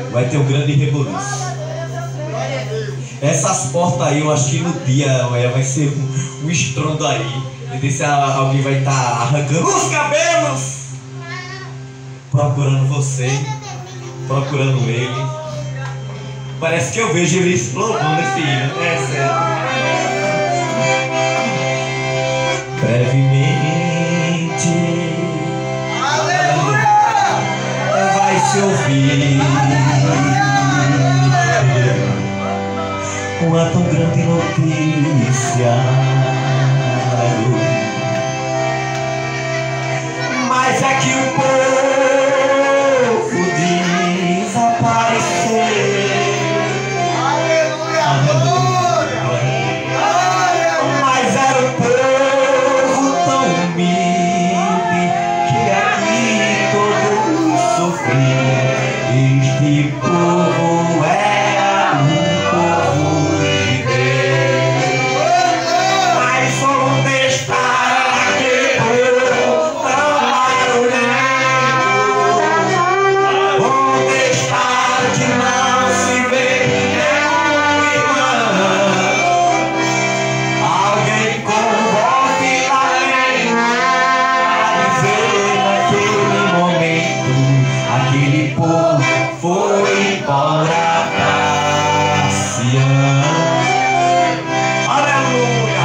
vai ter um grande rebuliço. Essas portas aí, eu acho que no dia vai ser um estrondo aí. E desse alguém vai estar arrancando os cabelos, procurando você, procurando ele. Parece que eu vejo ele explodindo nesse hino. É sério. Brevemente vai se ouvir uma tão grande notícia, mas é que o povo desapareceu. Mas era o povo tão humilde que aqui todos sofriam. Este povo era um povo de Deus. Mas onde está aquele povo tão barulhento? Onde está que não se vê nenhum irmão? Alguém com voz de lamento a dizer naquele momento: aquele povo foi embora pra Sião. Aleluia!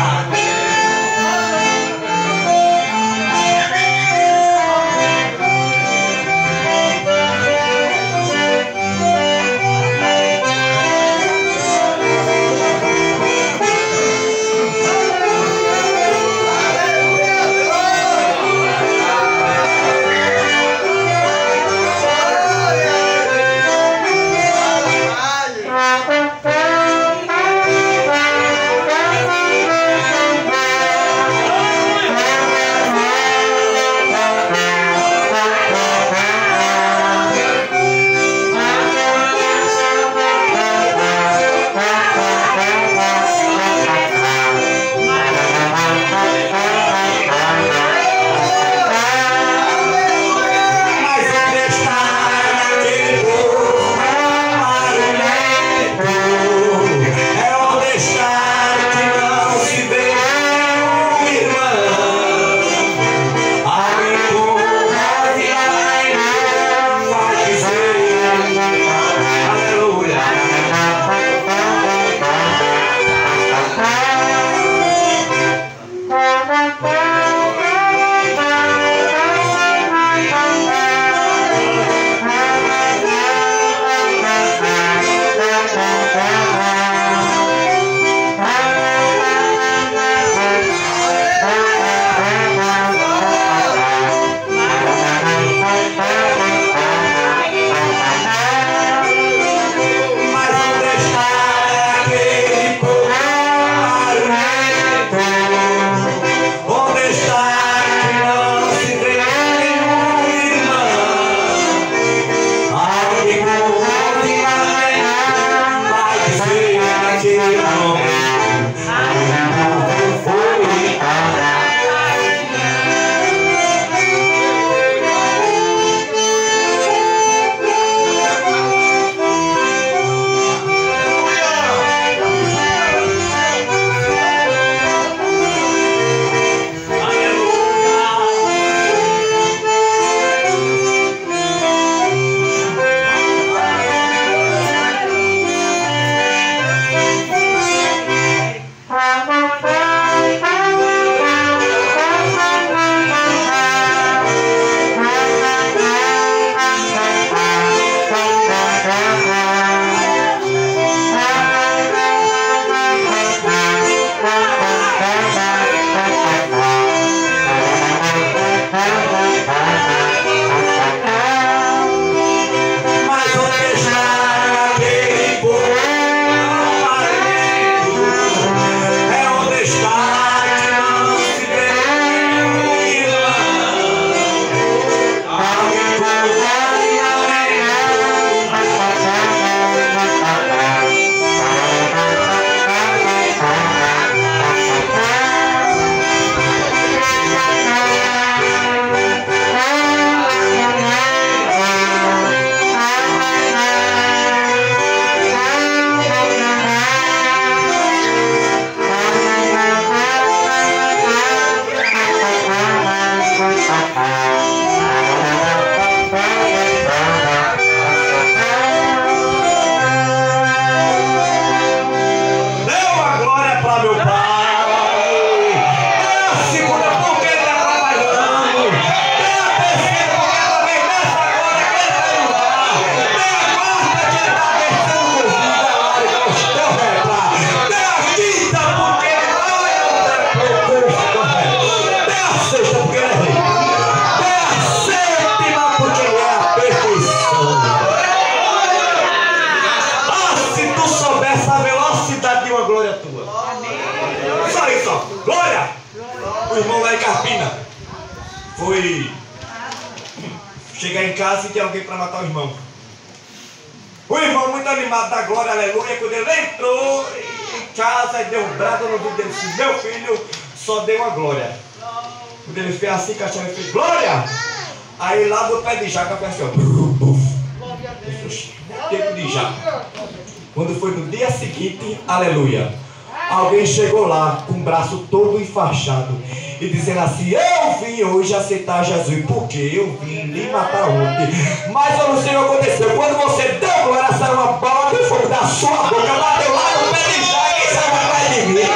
foi chegar em casa e ter alguém para matar o irmão. O irmão muito animado da glória, aleluia, quando ele entrou em casa e deu um brado no ouvido dele, disse: meu filho, só deu uma glória. Quando ele fez assim, cachorro, ele fez glória. Aí lá do pé de jaca fez assim, ó. Tempo de jaca. Quando foi no dia seguinte, aleluia, alguém chegou lá com o braço todo enfaixado e dizendo assim: eu vim hoje aceitar Jesus, porque eu vim lhe matar ontem. Mas eu não sei o que aconteceu. Quando você deu glória, saiu uma bola de fogo da sua boca, bateu lá no pé de jaca e saiu atrás de mim.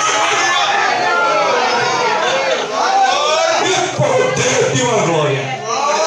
E poder de uma glória.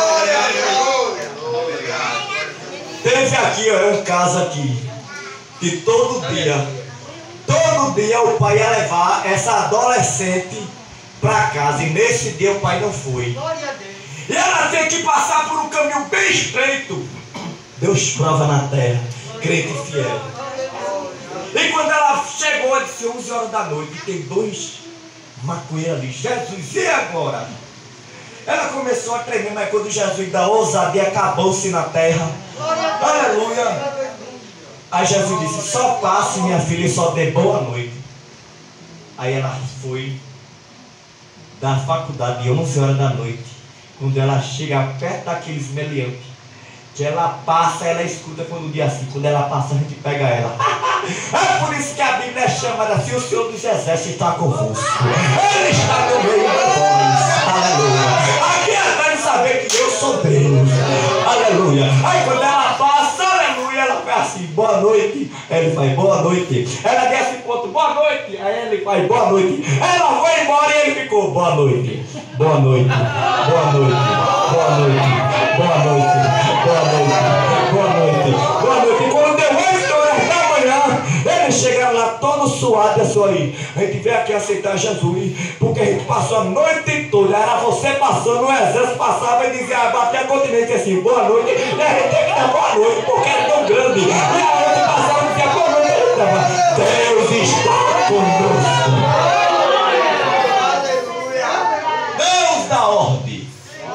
Teve aqui, ó, um caso aqui, que todo dia o pai ia levar essa adolescente para casa, e nesse dia o pai não foi. E ela tem que passar por um caminho bem estreito. Deus prova na terra, crente fiel. E quando ela chegou, ela disse 11 horas da noite, tem 2 maconheiros ali. Jesus, e agora? Ela começou a tremer, mas quando Jesus dá ousadia, acabou-se na terra. Aleluia. Aí Jesus disse: só passe, minha filha, e só dê boa noite. Aí ela foi da faculdade de 11 horas da noite. Quando ela chega perto daqueles meliantes, que ela passa, ela escuta quando o dia assim, quando ela passa, a gente pega ela. É por isso que a Bíblia chama assim: o Senhor dos Exércitos está convosco. Ele está no meio de nós. Aleluia. Aqui é para saber que eu sou Deus. Aleluia. Aí quando ela passa, aleluia, ela faz assim: boa noite. Ele faz boa noite. Ela desce ponto: boa noite. Aí ele faz boa noite. Ela foi embora e ele ficou: boa noite. Boa noite. Boa noite. Boa noite. Boa noite. Boa noite. Boa noite. Boa noite. E quando deu 8 horas da manhã, eles chegaram lá todos suados, assim aí: a gente veio aqui aceitar Jesus, porque a gente passou a noite toda. Era você passando, o exército passava e dizia, batia a continente assim: boa noite. E a gente tem que dar boa noite, porque era tão grande. E a gente passava e dizia boa noite. E ele dava: Deus está conosco. Deus dá ordem.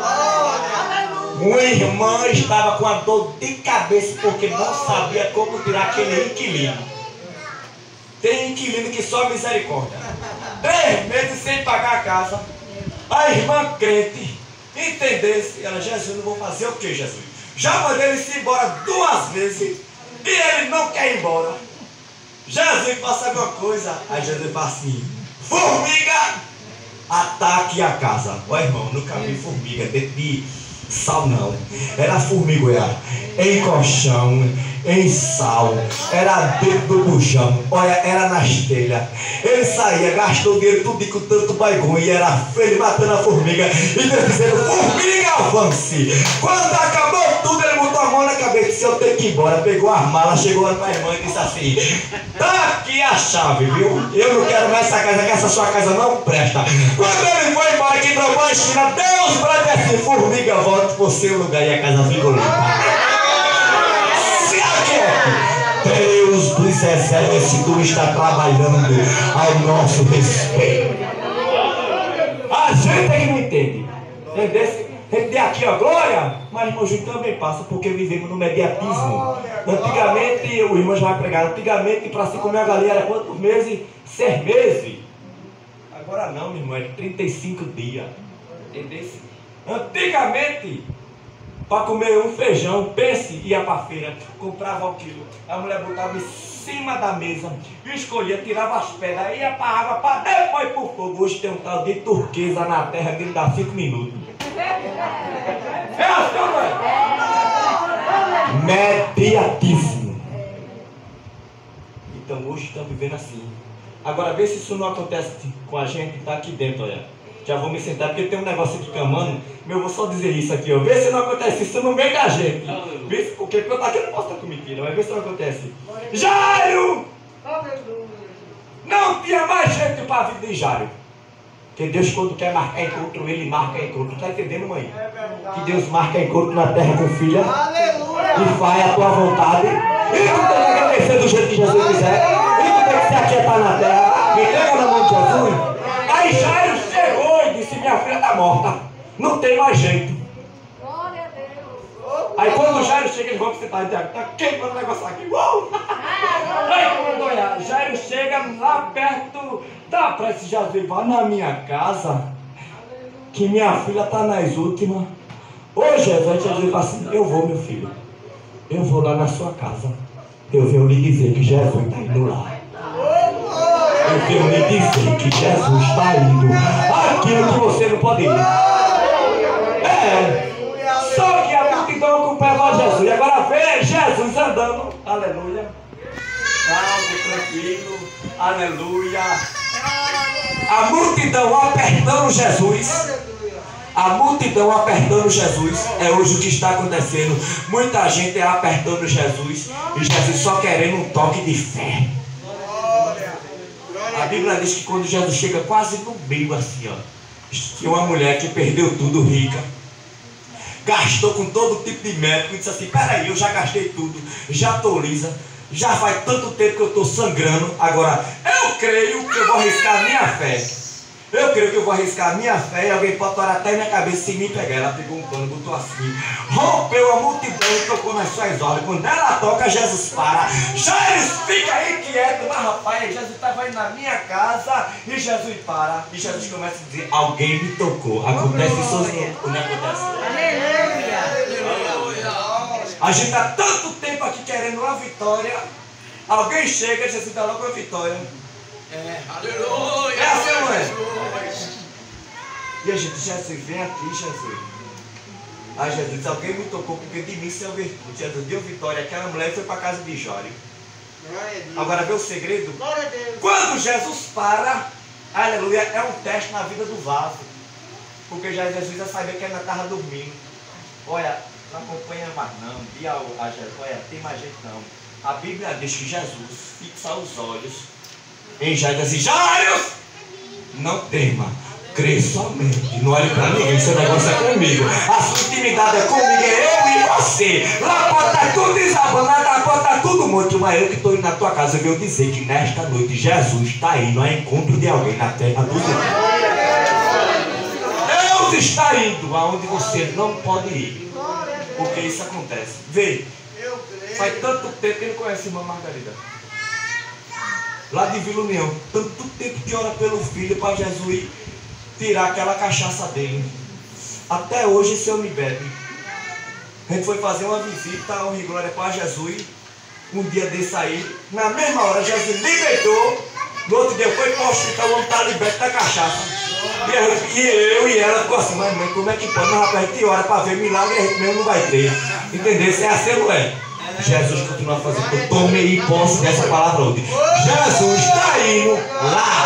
Uma irmã estava com a dor de cabeça porque não sabia como tirar aquele inquilino. Tem inquilino que só misericórdia. 3 meses sem pagar a casa. A irmã crente entendesse, ela: Jesus, eu não vou fazer o que, Jesus? Já mandei ele se embora 2 vezes e ele não quer ir embora. Jesus, faça alguma coisa. Aí Jesus fala assim: formiga, ataque a casa. Ó, irmão, nunca vi formiga dentro de sal, não. Era formiga em colchão, em sal, era dentro do buchão, olha, era nas telhas. Ele saía, gastou o dinheiro tudo com tanto baigão e era feio matando a formiga. E Deus dizendo: formiga, avance. Quando acabou tudo, ele botou a mão na cabeça e disse: eu tenho que ir embora. Pegou as malas, chegou lá para a irmã e disse assim: tá aqui a chave, viu? Eu não quero mais essa casa, que essa sua casa não presta. Quando ele foi embora, que trocou a esquina, Deus para assim: formiga, volte para o seu lugar. E a casa ficou limpa. Deus dos Exércitos está trabalhando ao nosso respeito. A gente é que não entende. Entendeu? A gente tem aqui a glória, mas irmão, a gente também passa porque vivemos no mediatismo. Antigamente, o irmão já vai pregar, antigamente para se comer a galinha era quantos meses? 6 meses. Agora não, meu irmão, é 35 dias. Entendeu? Antigamente, para comer um feijão, pense, ia para a feira, comprava 1 quilo. A mulher botava em cima da mesa, escolhia, tirava as pedras, ia para a água, para depois para o fogo. Hoje tem um tal de turquesa na terra que ele dá 5 minutos. É assim, não é? Mediatismo. Então hoje estamos vivendo assim. Agora vê se isso não acontece com a gente, está aqui dentro, olha. Já vou me sentar, porque tem um negócio aqui camando. Eu vou só dizer isso aqui, ó. Vê se não acontece isso no meio da gente. Vê se, porque eu aqui não posso estar com mentira, mas vê se não acontece. Jairo! Não tinha mais gente para a vida de Jairo. Porque Deus, quando quer marcar encontro, Ele marca encontro. Está entendendo, mãe? Que Deus marca encontro na terra com filha. E faz a tua vontade. E tu tem que agradecer do jeito que Jesus quiser. E tu tem que se aquietar na terra. Me entrega na mão de Jesus. Aí Jairo chegou e disse: minha filha está morta. Não tem mais jeito. Aí quando o Jairo chega, eles vão sentar e dizem, tá queimando o negócio aqui. Aí quando olhar, Jairo chega lá perto da praia, Jesus, vai na minha casa, que minha filha está nas últimas. Ô Jesus, Jesus fala assim, eu vou, meu filho. Eu vou lá na sua casa. Eu venho lhe dizer que Jesus está indo lá. Eu venho lhe dizer que Jesus está indo aquilo que você não pode ir. Só que a multidão acompanhava Jesus. E agora vê Jesus andando. Aleluia. Calmo, tranquilo. Aleluia. A multidão apertando Jesus. A multidão apertando Jesus. É hoje o que está acontecendo. Muita gente apertando Jesus. E Jesus só querendo um toque de fé. A Bíblia diz que quando Jesus chega quase no meio assim, ó, tinha uma mulher que perdeu tudo, rica. Gastou com todo tipo de médico e disse assim, peraí, eu já gastei tudo, já estou lisa, já faz tanto tempo que eu estou sangrando, agora eu creio que eu vou arriscar a minha fé. Eu creio que eu vou arriscar a minha fé e alguém pode orar até minha cabeça sem me pegar. Ela pegou um pano, botou assim, rompeu a multidão e tocou nas suas ordens. Quando ela toca, Jesus para. Jairo, fica aí quieto. Mas rapaz, Jesus estava aí na minha casa e Jesus para. E Jesus começa a dizer, alguém me tocou. Acontece sozinho. Como acontece? A gente está tanto tempo aqui querendo uma vitória. Alguém chega e Jesus dá logo uma vitória. Aleluia! É assim, não é? E a gente, Jesus, vem aqui, Jesus. Aí Jesus diz, alguém me tocou porque de mim saiu virtude. Jesus deu vitória àquela mulher e foi para a casa de Jairo. Agora vê o segredo? Quando Jesus para, aleluia, é um teste na vida do vaso. Porque já Jesus já sabia que ainda estava dormindo. Olha, não acompanha mais não. Dia a Jesus, olha, tem mais gente não. A Bíblia diz que Jesus fixa os olhos em Jairo, assim, Jairo, não tema, crê somente, não olhe para ninguém, seu negócio é comigo, a sua intimidade é comigo, é eu e você, lá pode estar tudo desabando, lá pode estar tudo morto, mas eu que estou indo na tua casa, eu venho dizer que nesta noite Jesus está indo ao encontro de alguém na terra do céu. Deus está indo aonde você não pode ir, porque isso acontece. Vê, faz tanto tempo que ele conhece a irmã Margarida. Lá de Vila União, tanto tempo que ora pelo filho para Jesus tirar aquela cachaça dele. Até hoje esse homem bebe. A gente foi fazer uma visita ao Glória para Jesus. Um dia desse aí, na mesma hora, Jesus libertou. No outro dia foi para o hospital, o homem está liberto da cachaça. E eu e ela ficou assim, mas mãe, como é que pode? Mas rapaz, a gente ora para ver milagre e a gente mesmo não vai ter. Entendeu? Isso é assim, não é? Jesus continua fazendo. Tome aí posse dessa palavra hoje. Jesus está indo lá.